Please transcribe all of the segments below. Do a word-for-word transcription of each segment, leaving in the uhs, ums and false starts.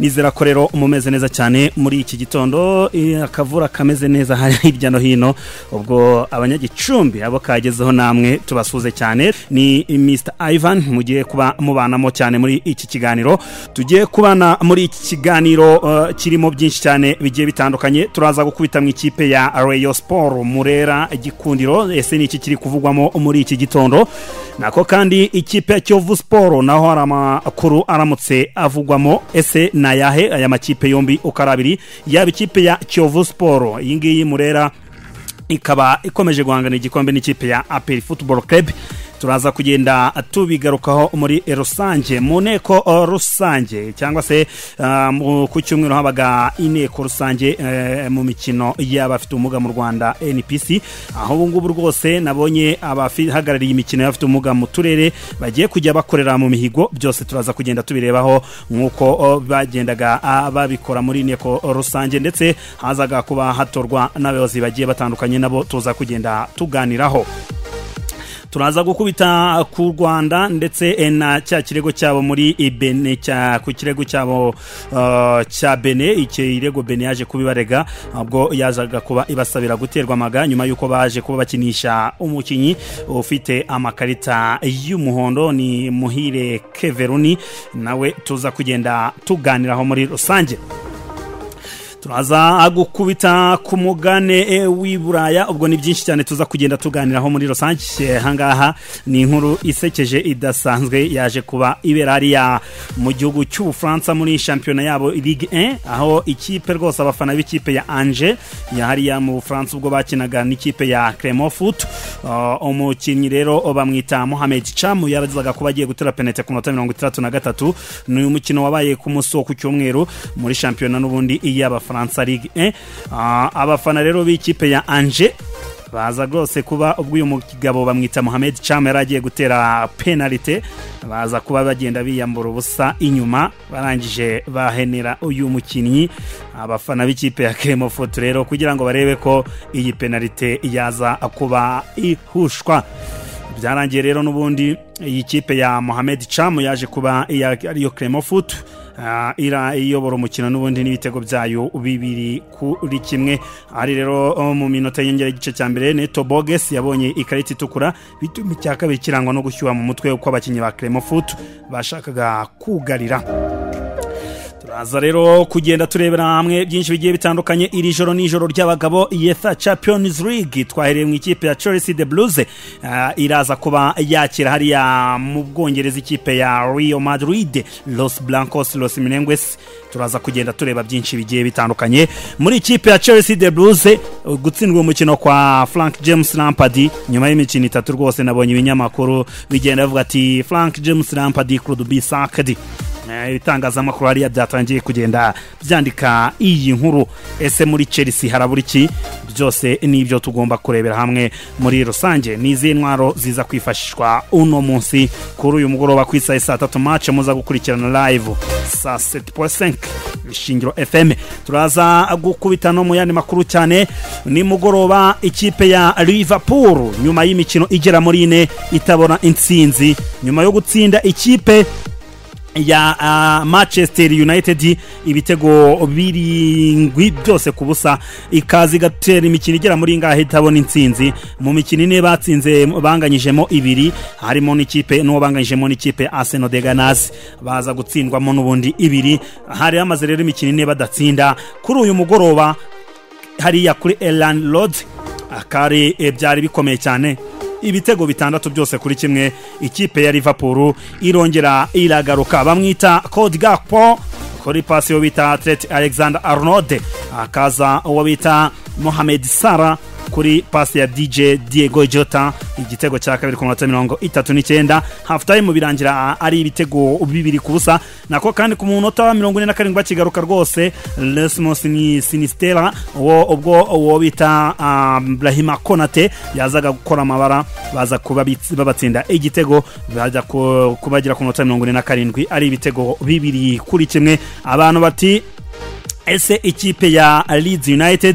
nizera ko rero umumeze neza cyane muri iki gitondo, akavura kameze neza hari hirya no hino, ubwo abanyagicumbi abo kagezeho namwe tubasuze cyane. Ni mister Ivan mugiye kuba mubanamo cyane muri iki kiganiro, tugiye kubana muri iki kiganiro uh, kirimo byinshi cyane bigiye bitandukanye. Turaza gukubita mu ikipe ya Rayon Sport Murera Gikundiro, ese ni iki kiri kuvugwamo muri iki gitondo. Nako kandi ikipe ya Kiyovu Sport naho hari amakuru aramutse avugwamo, ese na yahe aya makipe yombi ukarabiri, yaba ikipe ya Kiyovu Sport iyi ngiyi Murera ikaba ikomeje guhangana igikombe n'ikipe ya A P R Football Club. Turaza kugenda tubigarukaho muri rusange mu nteko rusange, cyangwa se uh, ku cyumweru habaga inteko rusange uh, mu mikino y'abafite ubumuga mu Rwanda N P C, aho ubu ngubu rwose nabonye abahagarariye imikino y'abafite ubumuga mu turere bagiye kujya bakorera mu mihigo. Byose turaza kugenda tubirebaho nkuko uh, bagendaga uh, babikora muri inteko rusange, ndetse hazaga kuba hatorwa n'abayobozi bagiye batandukanye, nabo tuza kugenda tuganiraho. Turaza gukubita ku Rwanda ndetse na cya kirego cyabo muri Benin, cya ku kirego cyabo uh, cya Benin, iki irego Benin yaje kubibarega, ubwo yazaga kuba ibasabira guterwa amaga nyuma yuko baje kuba bakinisha umukinyi ufite amakarita y'umuhondo, ni Muhire Keveruni, nawe tuza kugenda tuganiraho muri rusange. Turaza gukubita ku mugane e, w'iburaya, ubwo ni byinshi cyane tuza kugenda tuganiraho muri rusange. Hangaha ni inkuru isekeje idasanzwe yaje kuba iberariya mu gihugu cy'u France muri championnat yabo Ligue un, aho ikipe rwose abafana b'ikipe ya Angers yahariya mu France ubwo bakinaga n'ikipe ya Clermont Foot. Uh, umukinnyi rero bamwita Mohamed Cham yarazaga kuba agiye gutera penalty ku minota mirongo itandatu na gatatu. Ni umukino wabaye ku munsi wo ku cyumweru muri championnat n'ubundi iy'aba France Ligue un. Uh, abafana rero b'ikipe ya Angers baza rwose kuba ubwo uyu mugabo bamwita Mohamed Cham yaragiye gutera penalty, baza kuba bagenda biyambura ubusa inyuma, barangije bahenera uyu mukinnyi. Abafana b'ikipe ya Clermont Foot rero kugira ngo barebe ko iyi penalty yaza kuba ihushwa, byarangiye rero n'ubundi iyi kipe ya Mohamed Cham yaje kuba ariyo Clermont Foot Uh, ira iyobora umukino n'ubundi n'ibitego byayo bibiri kuri kimwe. Ari rero uh, mu minota y'ingera igice cya mbere Neto Boges yabonye ikarita itukura, bituma icya kabiri kirangwa no gushyuha mu mutwe uko abakinnyi ba Clermont Foot bashakaga kugarira. Turaza rero kugenda turebera hamwe byinshi bigiye bitandukanye. Iri joro ni ijoro ry'abagabo UEFA Champions League, twahereye mu ikipe ya Chelsea the Blues uh, iraza kuba yakira hariya mu Bwongereza ikipe ya Real Madrid Los Blancos Los Merengues. Turaza kugenda tureba byinshi bigiye bitandukanye muri ikipe ya Chelsea the Blues. Uh, gutsindwa umukino kwa Frank James Lampard nyuma y'imikino itatu rwose nabonye ibinyamakuru bigenda bavuga ati Frank James Lampard could be sacked. Ibitangazamakuru hariya byatangiye kugenda byandika iyi nkuru. Ese muri Chelsea harabura iki? Byose nibyo tugomba kurebera hamwe muri rusange. Nizi ntwaro ziza kwifashishwa uno munsi kuri uyu mugoroba ku isaha saa tatu, match muza gukurikirana live saa sept point cinq Ishingiro F M. Turaza gukubita no mu yandi makuru cyane. Ni mugoroba ikipe ya Liverpool nyuma y'imikino igera muri ine itabona intsinzi, nyuma yo gutsinda ikipe ya uh, Manchester United ibitego birindwi byose kubusa, ikazi gatera imikino igera muri ngahe itabona intsinzi. Mu mikino ine batsinze banganyijemo ibiri, harimo n'ikipe no banganyijemo n'ikipe Arsenal de Ganas, baza gutsindwamo n'ubundi ibiri. Hari amaze rero imikino ine badatsinda. Kuri uyu mugoroba hariya kuri Elland Road akari e, byari bikomeye cyane, ibitego bitandatu byose kuri kimwe. Ikipe ya Liverpool irongera iragaruka, bamwita Cody Gakpo kuri pasi yo bita Trent Alexander-Arnold, akaza uwo bita Mohamed Salah kuri pasi ya D J Diego Jota, igitego cya kabiri ku minota mirongo itatu n'icyenda. Half time birangira ari ibitego bibiri kubusa. Nako kandi ku munota wa mirongo ine na karindwi bakigaruka rwose Lesmos Sinistera wo ubwo uwo bita um, Brahima Konate yazaga gukora amabara, baza kuba babatsinda igitego, baza kubagira ku minota mirongo ine na karindwi ari ibitego bibiri kuri kimwe. Abantu bati ese ikipe ya Leeds United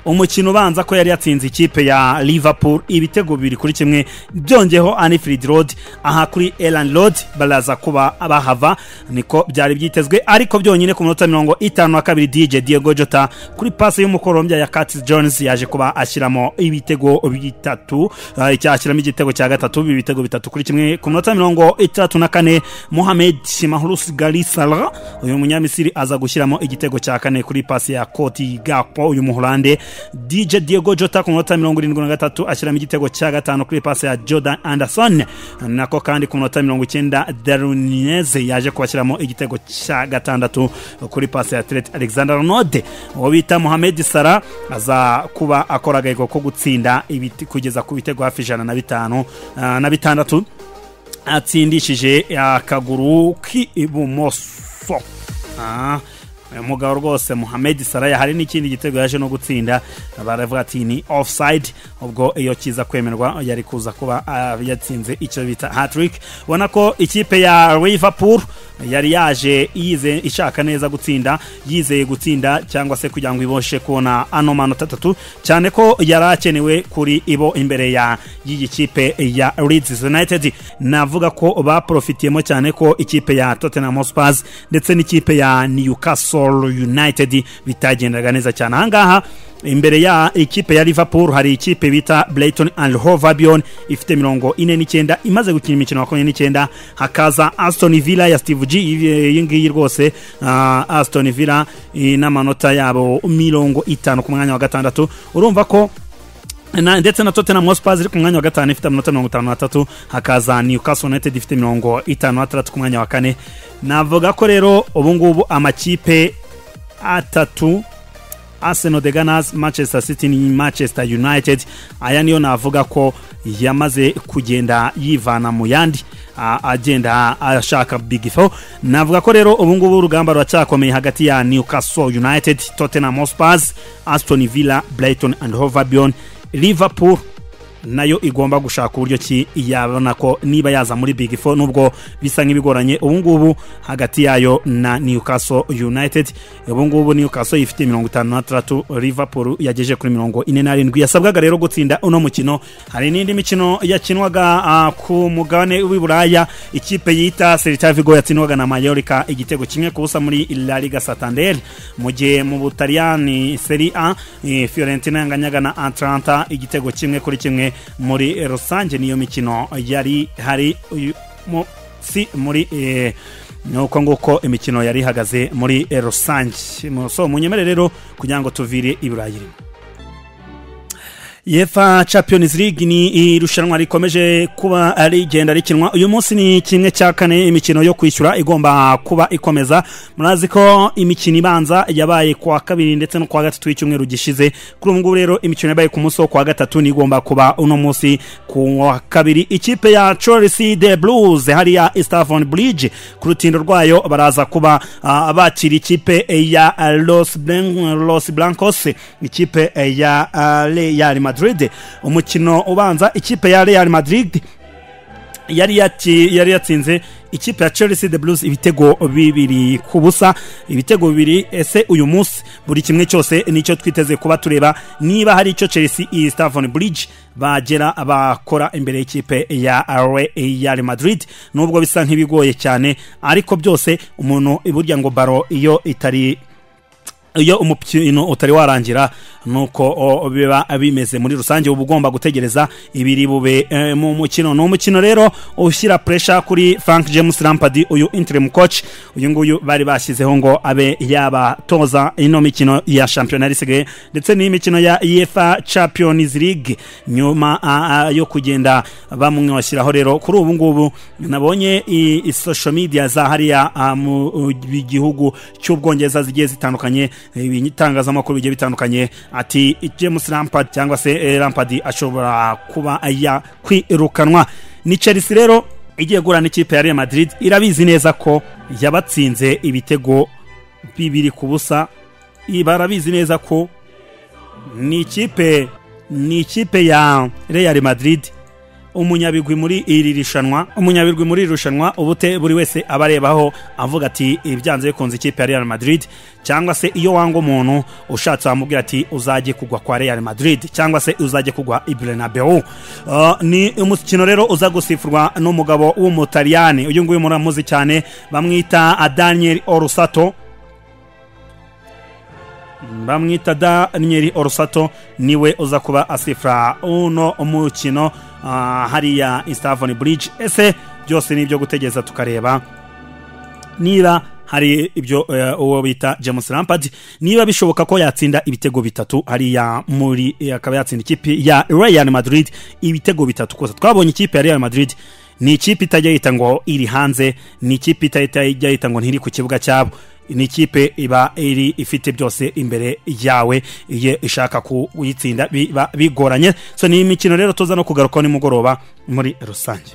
umukino ubanza ko yari yatsinze ikipe ya Liverpool ibitego bibiri kuri kimwe, byongeho Anfield Road, aha kuri Elland Road baraza kuba bahava, niko byari byitezwe, ariko byonyine ku minota mirongo itanu na kabiri D J Diego Jota kuri pass y'umukorombya ya Curtis Jones yaje kuba ashyiramo ibitego bitatu, icyashyiramo igitego cya gatatu, ibitego bitatu kuri kimwe. Ku minota mirongo itatu na kane Mohamed Mahrous Galisala uyu munyamisiri aza gushyiramo igitego cya kane kuri pass ya Cody Gakpo uyu muholande. D J Diego Jota ku minota mirongo irindwi na gatatu ashyiramo igitego cya gatanu kuri pass ya Jordan Anderson, nako kandi ku minota mirongo icyenda Darwin Nunez yaje kubashyiramo igitego cya gatandatu kuri pass ya Trent Alexander-Arnold. uwo bita Mohamed Salah aza kuba akora agaheko ko gutsinda ibiti kugeza ku bitego hafi ijana na bitanu na bitandatu, atsindishije akaguru k'ibumoso. ah umugabo rwose Mohamed Salah hari n'ikindi gitego yaje no gutsinda, baravuga ati ni offside, ubwo iyo kiza kwemerwa yari kuza kuba uh, yatsinze icyo bita hat-trick. ubona ko ikipe ya Liverpool yari yaje yize ishaka neza gutsinda, yizeye gutsinda cyangwa se kugira ngo iboshe kubona ano manota atatu, cyane ko yarakenewe kuri ibo imbere ya iyi kipe ya Leeds United. navuga ko baprofitiyemo cyane ko ikipe ya Tottenham Hotspur ndetse n'ikipe ya Newcastle United bitagendaga neza cyane. Ahangaha imbere ya ikipe ya Liverpool hari ikipe bita Brighton and Hove Albion ifite mirongo ine n'icyenda imaze gukina imikino makumyabiri n'icyenda, hakaza Aston Villa ya Steve G iyi ngiyi rwose uh, Aston Villa n'amanota yabo mirongo itanu ku mwanya wa gatandatu. urumva ko na ndetse na Tottenham Hotspur iri ku mwanya wa gatanu ifite amanota mirongo itanu na tatu, hakaza Newcastle United ifite mirongo itanu na tatu ku mwanya wa kane. navuga ko rero ubu ngubu amakipe atatu Arsenal, The Gunners, Manchester City ni Manchester United, aya niyo navuga ko yamaze kugenda yivana mu yandi agenda ashaka Big Four. navuga ko rero ubu ngubu urugamba ruracyakomeye hagati ya Newcastle United, Tottenham Hotspur, Aston Villa, Brighton and Hove Albion. Liverpool nayo igomba gushaka uburyo ki yabona ko niba yaza muri Big Four, nubwo bisa nk'ibigoranye ubu ngubu hagati yayo na Newcastle United. ubu ngubu Newcastle ifite mirongo itanu na tatu, Liverpool yageje kuri mirongo ine na arindwi. yasabwaga rero gutsinda uno mukino. hari n'indi mikino yakinwaga uh, ku mugabane w'Iburaya, ikipe yita Celta Vigo yatsinwaga na Mallorca igitego kimwe ku busa muri La Liga Santander, mu gihe mu Butaliyani Serie A e, Fiorentina yanganyaga na Atalanta igitego kimwe kuri kimwe. muri rusange niyo mikino yari hari mu si muri eh, nuko nguko imikino yari hagaze muri rusange. so munyemere rero kugira ngo tuvire Iburayi. UEFA Champions League ni irushanwa rikomeje kuba ari genda rikinwa uyu munsi, ni kimwe cya kane imikino yo kwishyura igomba kuba ikomeza. murazi ko imikino ibanza yabaye kwa kabiri ndetse no kwa gatatu y'icyumweru gishize. kuri ubu rero imikino yabaye ku munsi wo kwa gatatu ni igomba kuba uno munsi ku kabiri. ikipe ya Chelsea The Blues hari ya Stamford Bridge ku rutindo rwayo baraza kuba uh, bakira ikipe ya Los Los Blancos, ikipe ya uh, Real Madrid. umukino ubanza ikipe ya Real Madrid yari yati yari yatsinze ikipe ya Chelsea The Blues ibitego bibiri ku busa, ibitego bibiri. ese uyu munsi buri kimwe cyose nicyo twiteze kuba tureba niba hari icyo Chelsea i Stamford Bridge bagera abakora imbere y'ikipe ya Real Madrid, nubwo bisa nk'ibigoye cyane, ariko byose umuntu iburya ngo baro iyo itari iyo umupino utari warangira nuko biba bimeze muri rusange. ubu ugomba gutegereza ibiri bube e, mu mukino. no mukino rero ushyira pressure kuri Frank James Lampard, uyu interim coach, uyu nguyu bari bashyizeho ngo abe yaba toza ino mikino ya Champions League ndetse n'imikino ya UEFA Champions League nyuma a, a, yo kugenda bamwashyiraho. rero kuri ubu ngubu nabonye i, i social media za hariya mu gihugu cy'Ubwongereza zigiye zitandukanye, ibitangazamakuru bigiye bitandukanye, ati James Lampard cyangwa se Lampard ashobora kuba aya kwirukanwa. ni Chelsea rero igiye gurana ikipe ya Real Madrid, irabizi neza ko yabatsinze ibitego bibiri ku busa, ibarabizi neza ko ni ikipe ni ikipe ya Real Madrid umunyabigwi muri iri rishanwa umunyabigwi muri iri rushanwa ubute buri wese abarebaho avuga ati ibyanze bikunze ikipe ya Real Madrid, cyangwa se iyo wanga umuntu ushatse wamubwira ati uzajye kugwa kwa Real Madrid cyangwa se uzajye kugwa i Bernabeu. Uh, ni umukino rero uza gusifurwa n'umugabo w'umutaliyani, uyu nguyu muramuzi cyane bamwita Daniel Orsato bamwita Daniel Orsato niwe uza kuba asifra uno umukino uh, hariya Stamford Bridge. Ese byose nibyo gutegeza tukareba niba hari ibyo uh, uwo bita James Lampard niba bishoboka ko yatsinda ibitego bitatu hariya muri akaba yatsinda ikipe ya Real Madrid ibitego bitatu. Kosa twabonye ikipe ya Real Madrid ni ikipe itajya yita ngo iri hanze, ni ikipe itajya yita ngo ntiri ku kibuga cyabo, ni ikipe iba iri ifite byose imbere yawe ye ishaka kuyitsinda biba bigoranye. So ni imikino rero tuza no kugaruka ni mugoroba muri rusange.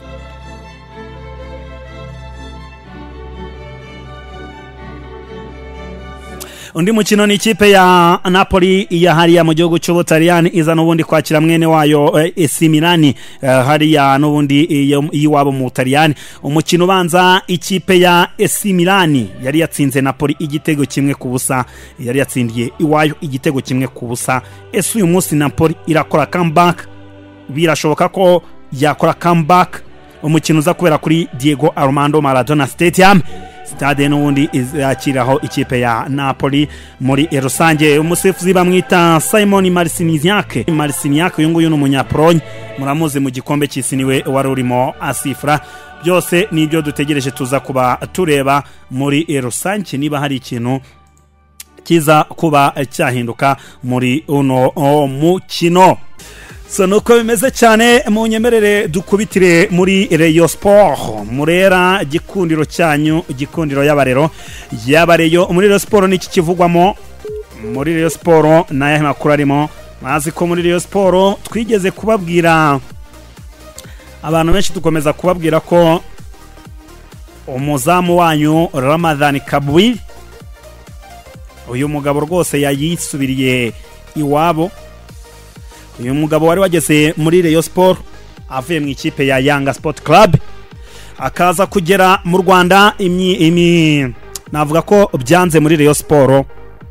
Undi mukino ni ikipe ya Napoli ya hariya mu gihugu cy'Ubutaliyani iza n'ubundi kwakira mwene wayo A C Milan uh, hariya n'ubundi yiwabo mu Butaliyani. Umukino ubanza ikipe ya A C Milan yari yatsinze Napoli igitego kimwe ku busa, yari yatsindiye iwayo igitego kimwe ku busa. Ese uyu munsi Napoli irakora comeback? Birashoboka ko yakora comeback. Umukino uza kubera kuri Diego Armando Maradona Stadium, stade n'ubundi izakiraho ikipe ya Napoli muri rusange. Umusifuzi bamwita Simon Marciniak Marciniak uyu nguyu n'umunyapolonye muramuzi mu gikombe cy'isi niwe wari urimo asifra. Byose nibyo dutegereje tuza kuba tureba muri rusange niba hari ikintu kiza kuba cyahinduka muri uno mukino. So nuko bimeze cyane mu nyemerere dukubitire muri Rayon Sport Murera, gikundiro cyanyu, gikundiro y'abarero y'abareyo muri Rayon Sport. Niki kivugwamo muri Rayon Sport naye makuru arimo? Mazi ko muri Rayon Sport twigeze kubabwira abantu benshi, tukomeza kubabwira ko umuzamu wanyu Ramadan Kabwi uyu mugabo rwose yayisubiriye iwabo. Uyu mugabo wari wageze muri Rayon Sport avuye mu ikipe ya Yanga Sport Club akaza kugera mu Rwanda, imi, imi navuga ko byanze muri Rayon Sport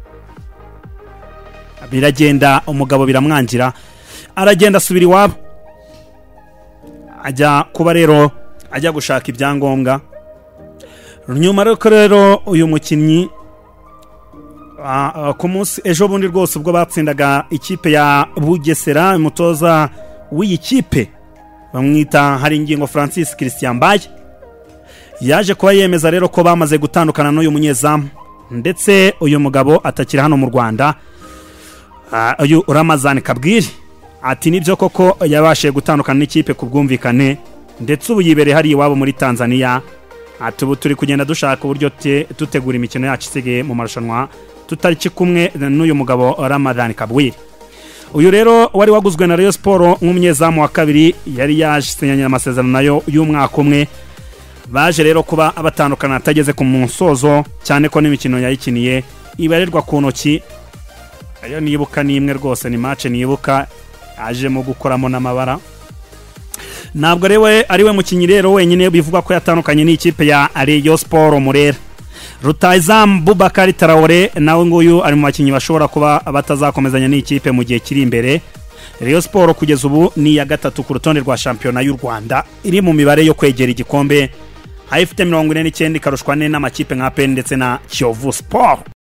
biragenda, umugabo biramwangira aragenda asubira iwabo ajya kuba rero ajya gushaka ibyangombwa. Nyuma rero uyu mukinnyi Uh, ku munsi ejo bundi rwose ubwo batsindaga ikipe ya Bugesera, umutoza w'iyi kipe bamwita hari ingingo Francis Christian Mbaye yaje kuba yemeza rero ko bamaze gutandukana n'uyu munyezamu, ndetse uyu mugabo atakira hano mu Rwanda. Uh, uyu Ramazan Kabwiri ati nibyo koko yabashe gutandukana n'ikipe ku bwumvikane, ndetse ubu yibereye hari iwabo muri Tanzania. Ati ubu turi kugenda dushaka uburyo tutegura imikino yacu isigaye mu marushanwa tutariki kumwe n'uyu mugabo Ramadan Kabwiri. Uyu rero wari waguzwe na Rayon Sport nk'umunyezamu wa kabiri, yari yasinyanye amasezerano nayo y'umwaka umwe. Baje rero kuba abatandukana atageze ku musozo, cyane ko n'imikino yayikiniye ibarerwa ku ntoki. Ayo nibuka ni imwe rwose, ni match nibuka ajemo gukoramo n'amabara. Ntabwo rewe ari we mukinyi rero wenyine bivuga ko yatandukanye n'ikipe ya Rayon Sport Murera. Rutahizamu Boubacar Traoré nawe nguyu ari mu bakinyi bashobora kuba batazakomezanya n'ikipe mu gihe kiri imbere. Rayon Sport kugeza ubu ni ya gatatu ku rutonde rwa shampiyona y'u Rwanda, iri mu mibare yo kwegera igikombe, ifite mirongo ine n'icyenda ikarushwa n'amakipe nka P N ndetse na Kiyovu Sport.